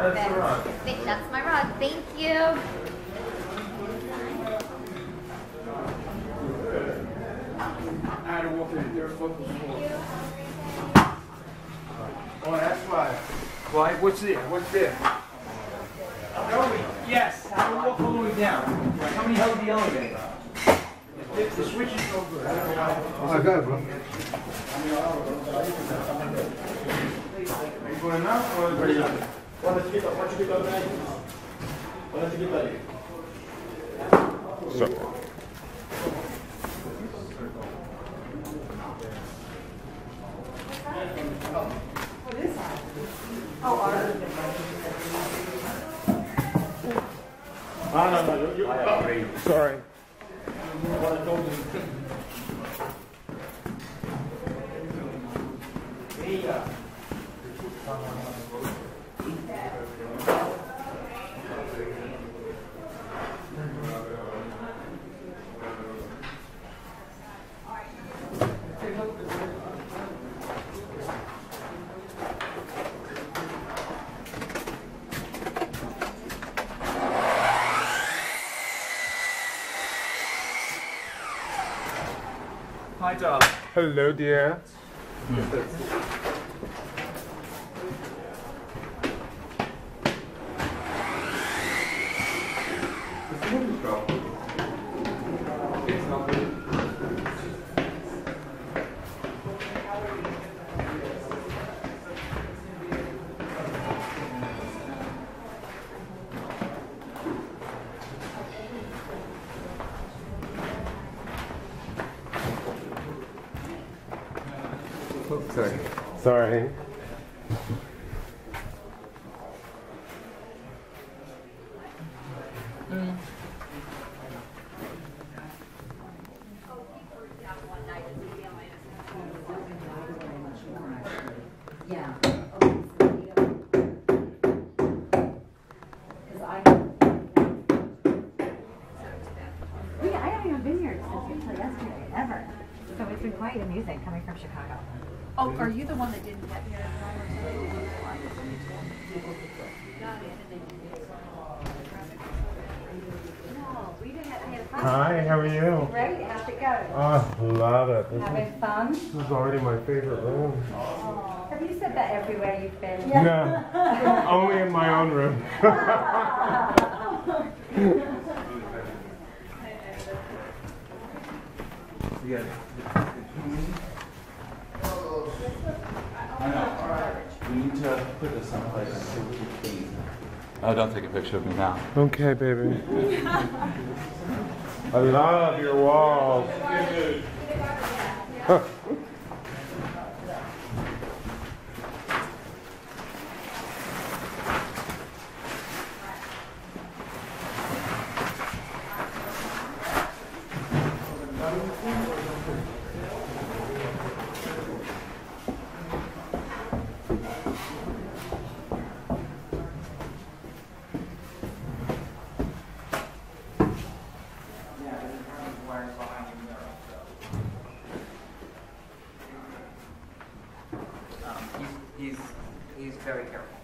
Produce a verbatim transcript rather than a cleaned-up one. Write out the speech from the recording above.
Perfect. Th- That's my rod. Thank you. I had to walk in there focus for. Oh, that's why. Why? What's there? What's there? Joey, yes. How do we walk all the way down? How many held the elevator? The, the switch is so good. Oh, I got it, bro. Are you going now or are you going? Why don't you get that? Why don't you get that bag? Why don't you get that? So. What is that? Oh, art. Ah, no, no, you're, you're oh. Sorry. Hey, uh. Hi, darling. Hello, dear. Sorry. Sorry. Mm. Yeah. Yeah, I haven't even been here since until yesterday, ever. So it's been quite amusing coming from Chicago. Oh, are you the one that didn't get here? No, we didn't have to have fun. Hi, how are you? Great, how'd it go? Oh, love it. This Having is, fun? this is already my favorite room. Oh. Have you said that everywhere you've been? Yeah. Only in my own room. Yeah. I know. We need to put this someplace so we can clean. Oh, don't take a picture of me now. Okay, baby. I love your walls. Huh. He's, he's very careful.